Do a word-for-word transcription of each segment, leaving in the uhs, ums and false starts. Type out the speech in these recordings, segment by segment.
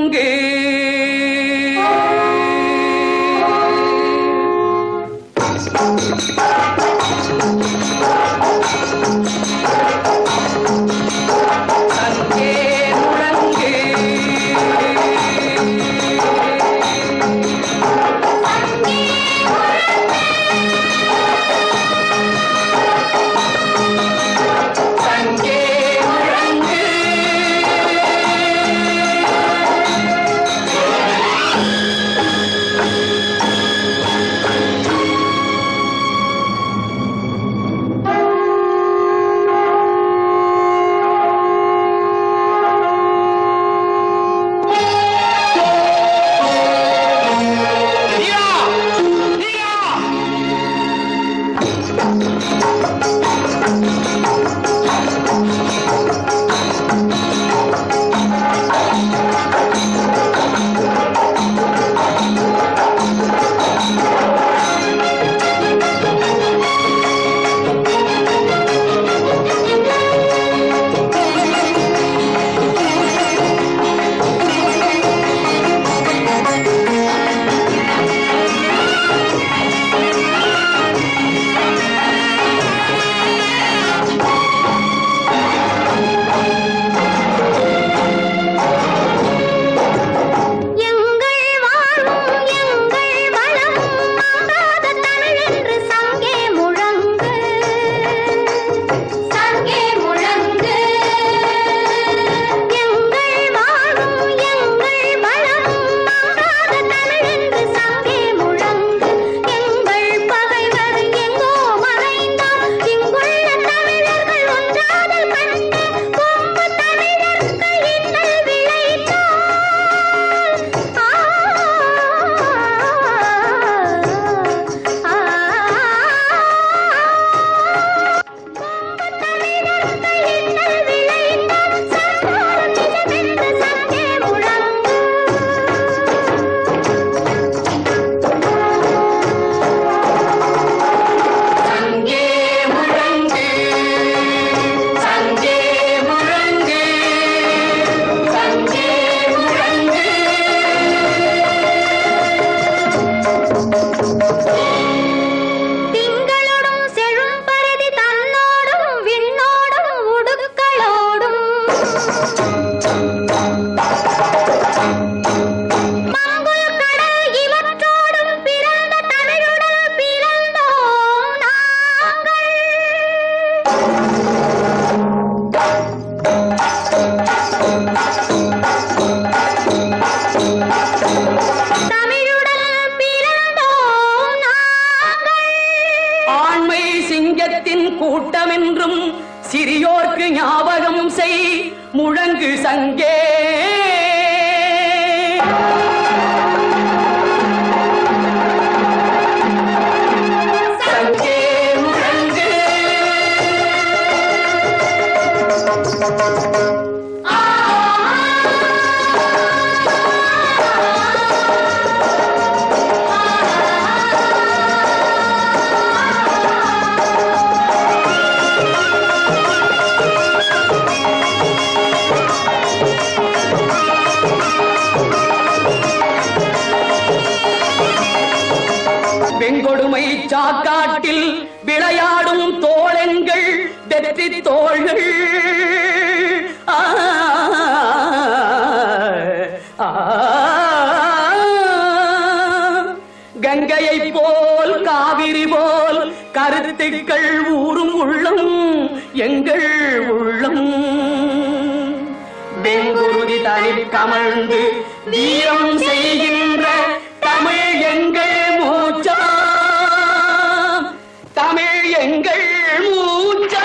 முழங்கு கூட்டமென்றும் சிறியோர்க்கு ஞாபகம் செய் முழங்கு சங்கே சங்கே முழங்கு வெங்கொடுமை சாக்காட்டில் விளையாடும் தோழன்கள் வெற்றி தோள்கள் கங்கையை போல் காவிரி போல் கருத்துக்கள் ஊரும் உள்ளம் எங்கள் உள்ளம் வெங்குருதி தனில் கமழ்ந்து வீரம் செய்கின்ற தமிழ் எங்கள் மூச்சா தமிழ் எங்கள் மூச்சா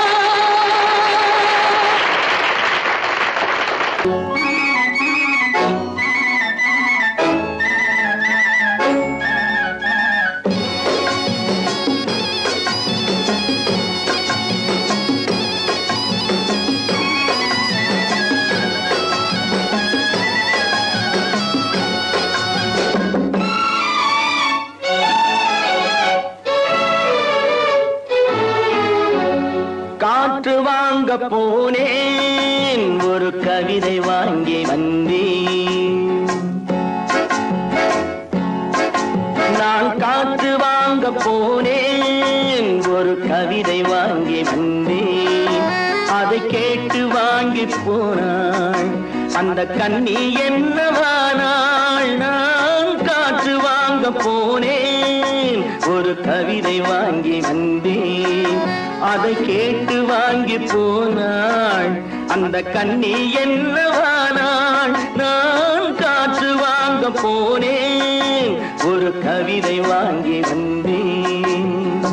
காற்று வாங்க போனேன் ஒரு கவிதை வாங்கி வந்தேன் கண்ணி என்னவானாள் நான் காற்று வாங்க போனேன் ஒரு கவிதை வாங்கி வந்தேன் அதை கேட்டு வாங்கி போனாள் அந்த கண்ணி என்னவானாள் நான் காற்று வாங்க போனேன் ஒரு கவிதை வாங்கி வந்தேன்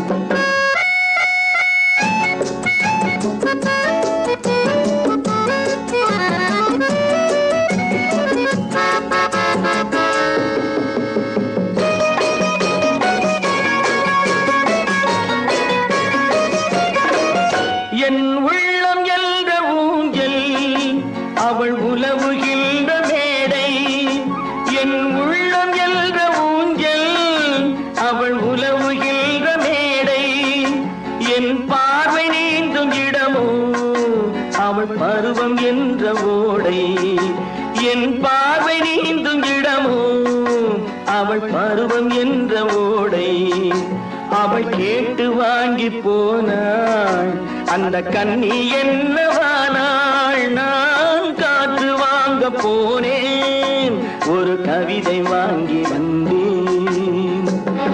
என் உள்ளம் என்ற ஊஞ்சல் அவள் உலவுகின்ற மேடை என் உள்ளம் என்ற ஊஞ்சல் அவள் உலவுகின்ற மேடை என் பார்வை நீந்தும் இடமோ அவள் பருவம் என்ற ஓடை என் பார்வை நீந்தும் இடமோ அவள் பருவம் என்ற ஓடை அவள் கேட்டு வாங்கி போனாள் அந்த கண்ணி என்னவானாள் நான் காற்று வாங்க போனேன் ஒரு கவிதை வாங்கி வந்தேன்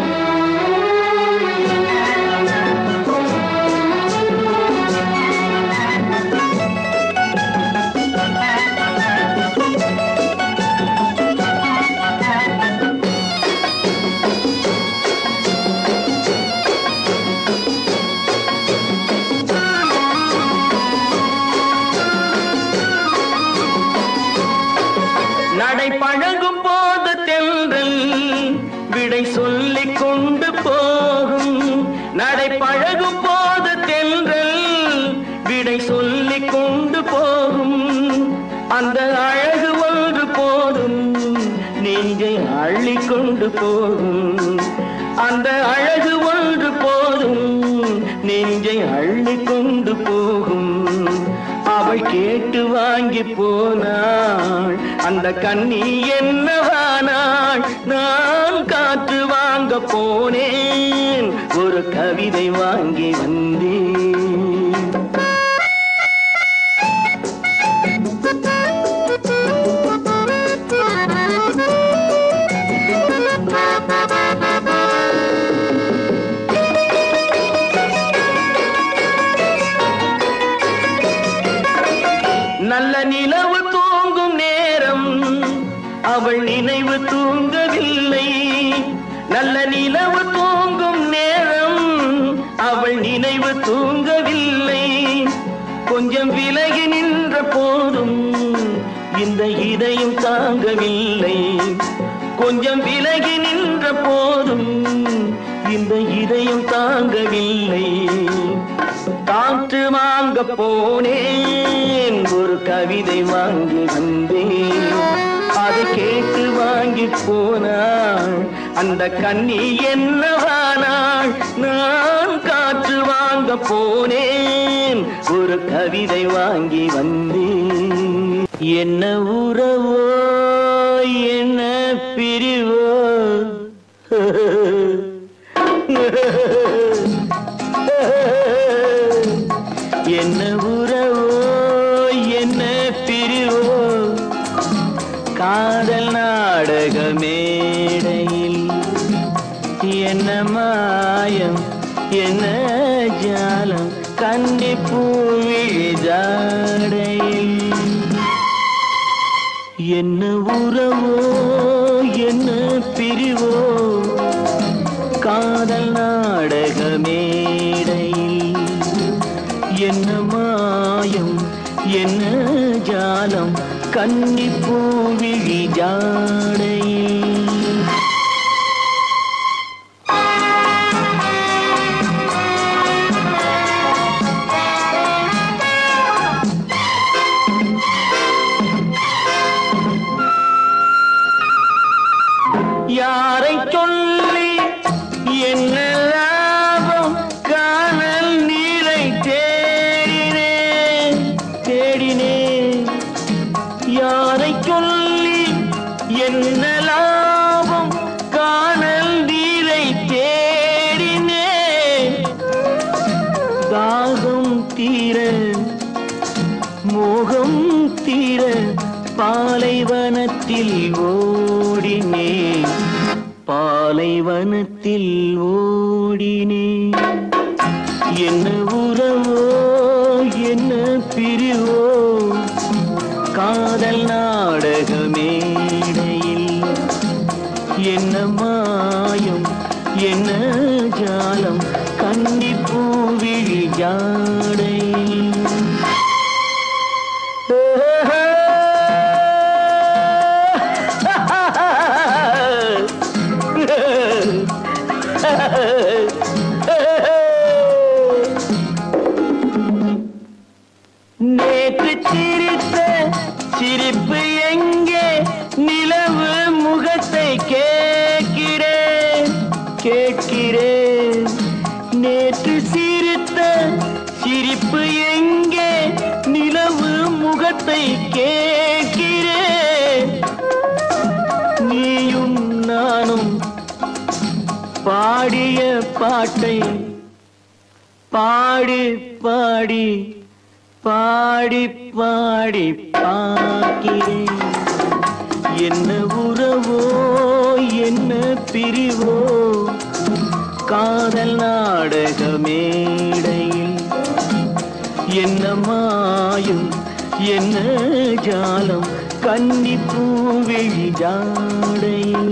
நடை பழகும் போது தென்றல் விடை சொல்லிக் கொண்டு போகும் நடை பழகும் போது தென்றல் விடை சொல்லிக் கொண்டு போகும் அந்த அழகு ஒன்று போதும் நெஞ்சை அள்ளிக் கொண்டு போகும் அந்த அழகு ஒன்று போதும் நெஞ்சை அள்ளிக் கொண்டு போகும் அவள் கேட்டு வாங்கி போனாள் அந்த கண்ணி என்னவானாள் நான் காற்று வாங்க போனேன் ஒரு கவிதை வாங்கி வந்தேன் நல்ல நிலவு தூங்கும் நேரம் அவள் நினைவு தூங்கவில்லை நல்ல நிலவு தூங்கும் நேரம் அவள் நினைவு தூங்கவில்லை கொஞ்சம் விலகி நின்ற போதும் இந்த இதயம் தாங்கவில்லை கொஞ்சம் விலகி நின்ற போதும் இந்த இதயம் தாங்கவில்லை காற்று வாங்க போனேன் ஒரு கவிதை வாங்கி வந்தேன் அதை கேட்டு வாங்கி போனாள் அந்த கண்ணி என்னவானாள் நான் காற்று வாங்க போனேன் ஒரு கவிதை வாங்கி வந்தேன் என்ன உறவோ என்ன பிரிவோ என்ன உறவோ என்ன பிரிவோ காதல் நாடக மேடையில் என்ன மாயம் என்ன ஜாலம் கன்னி பூவிழி ஜாடையில் என்ன உறவோ என்ன பிரிவோ காதல் நாடக மேடையில் என்ன மாயம் என்ன ஜாலம் கன்னி பூவிழி ஜாடையில் யாரை சொல்லி என்ன லாபம் காணல் நீரை தேடினேன் தேடினேன் யாரை சொல்லி என்ன லாபம் காணல் நீரை தேடினேன் தாகம் தீர மோகம் தீர பால் ஓடினே பாலைவனத்தில் ஓடினே என்ன உறவோ என்ன பிரிவோ காதல் நாடக மேடையில் என்ன மாயம் என்ன ஜாலம் கன்னிப்பூ விழி ஜாடையில் நேற்று சிரித்த சிரிப்பு எங்கே நிலவு முகத்தை கேட்கிறேன் கேட்கிறேன் நேற்று சிரித்த சிரிப்பு எங்கே நிலவு முகத்தை கேட்கிறேன் நீயும் நானும் பாடிய பாட்டை பாடி பாடி பாடி பாடி பார்க்கிறேன் என்ன உறவோ என்ன பிரிவோ காதல் நாடக மேடையில் என்ன மாயும் என்ன ஜாலம் கன்னிப்பூ விழி ஜாடையில்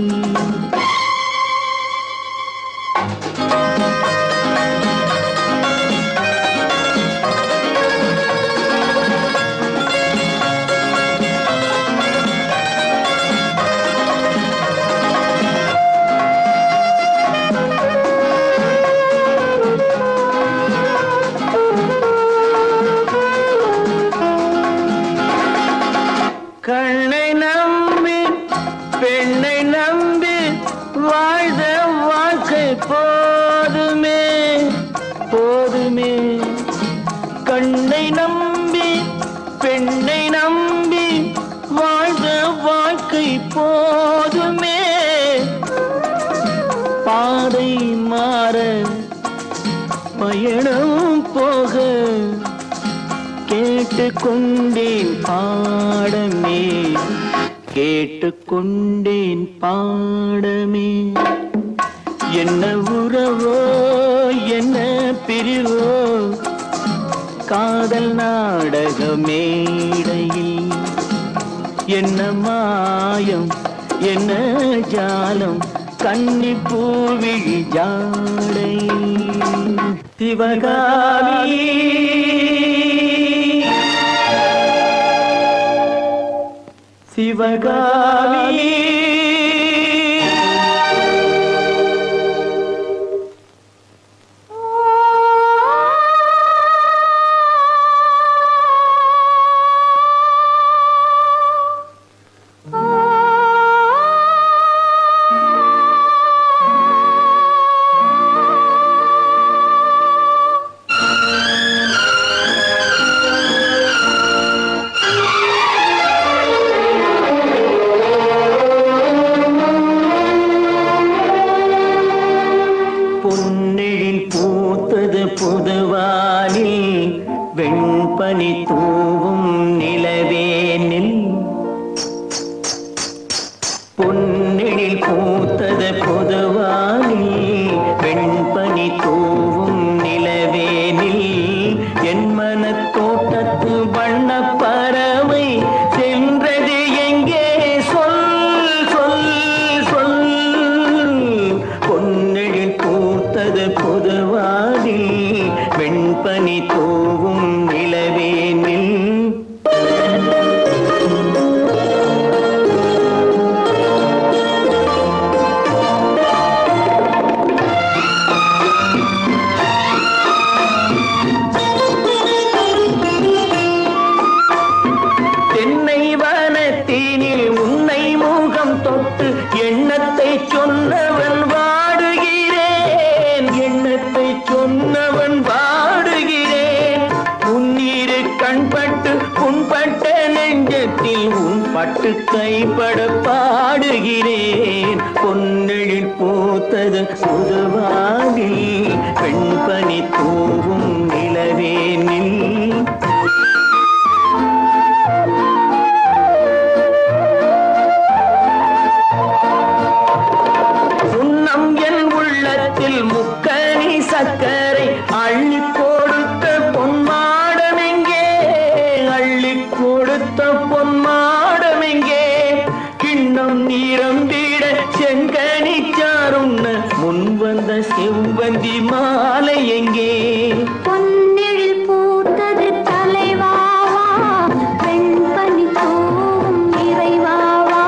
கண்ணை நம்பி பெண்ணை நம்பி வாழ்ந்த வாழ்க்கை போதுமே போதுமே கண்ணை நம்பி பெண்ணை நம்பி வாழ்ந்த வாழ்க்கை போதுமே பாதை மாற பயணம் போக கேட்டுக்கொண்டேன் பாடமே கேட்டுக்கொண்டேன் பாடமே என்ன உறவோ என்ன பிரிவோ காதல் நாடக மேடையில் என்ன மாயம் என்ன ஜாலம் கன்னிப்பூ விழி ஜாடையில் சிவகாமி சிவகாமி புதுவானில் வெண்பனி தூவும் நிலவேனில் பொன்னில் பூத்தது புதுவானில் வெண்பனி தூவும் நிலவேனில் என் மனத் தோட்டத்து வண்ண பறவை சென்றது எங்கே சொல் சொல் சொல் பொன்னில் பூத்தது புதுவானில் வெண்பனி தூவும் நிலவேனில் தென்னை வனத்தினில் உன்னை முகம் தொட்டு எண்ணத்தை சொன்னவன் வாடுகிறேன் எண்ணத்தை சொன்னவன் வாடுகிறேன் உன்னீரு கண்பட்டு புண்பட்ட நெஞ்சத்தில் உன் பட்டு கைப்பட பாடுகிறேன் பொன்னெழில் பூத்தது புதுவானில் பெண்பனி தூவும் நிலவேனில் செங்கனிச்சாருண்ண முன் வந்த செவ்வந்தி மாலை எங்கே? பொன்னெழில் பூத்தது தலைவாவா, வெண்பனி தூவும் இறைவாவா.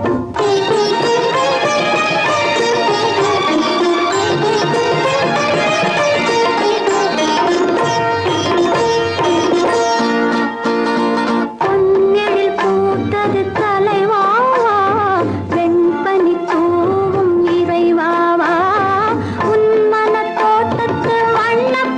பொன்னெழில் பூத்தது தலைவாவா, வெண்பனி தூவும் இறைவாவா. உன் மன தோட்டத்து வண்ண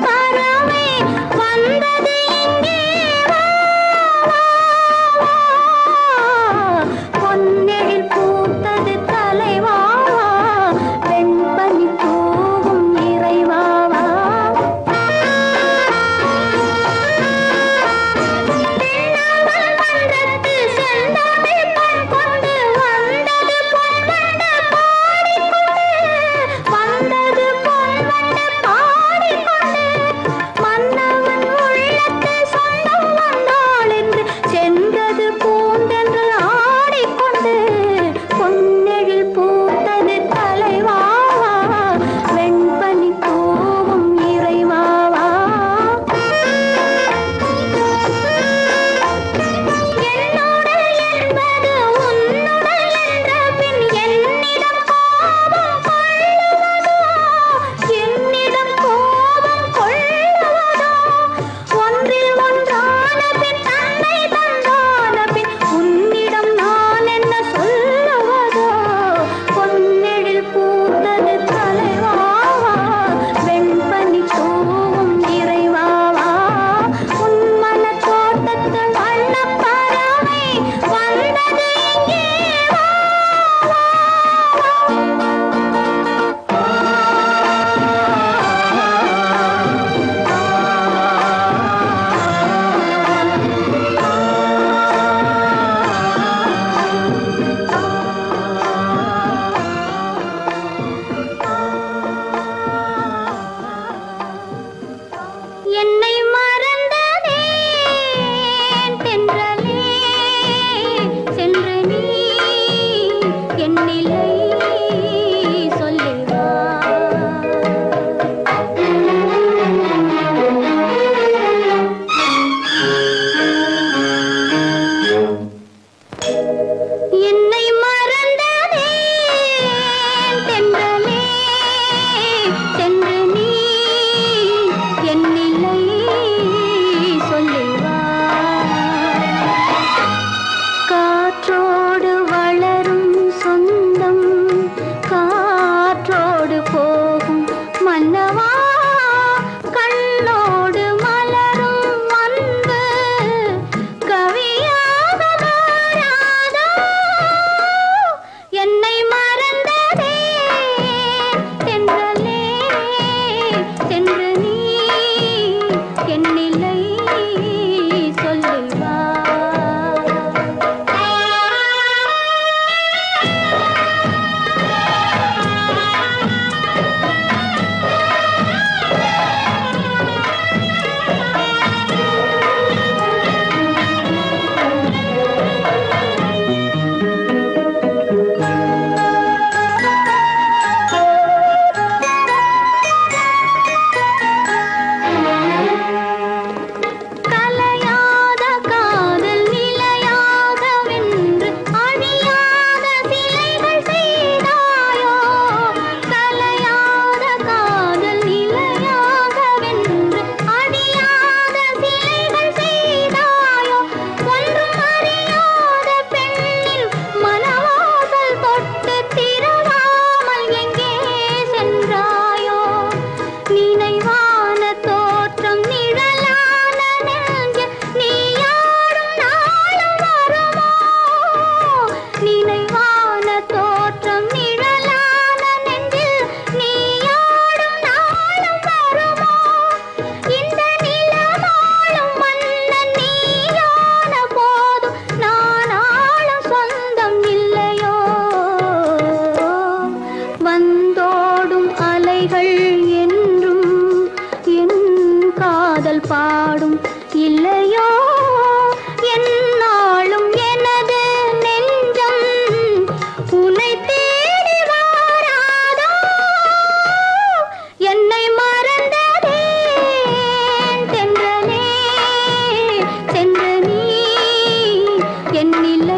என்னில்